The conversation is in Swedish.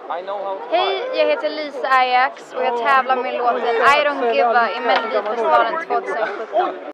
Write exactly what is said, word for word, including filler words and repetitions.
Hej, jag heter Lisa Ajax och jag tävlar med låten I Don't Give A i Melodifestivalen tjugohundrasjutton.